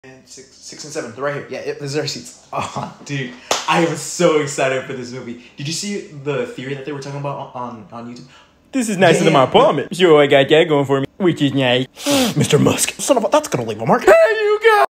And six and seven, right here. Yeah, this is our seats. Oh, dude, I am so excited for this movie. Did you see the theory that they were talking about on YouTube? This is nicer than my apartment. Sure, I got that going for me. Which is nice. Mr. Musk, son of a, that's gonna leave a mark. There you go.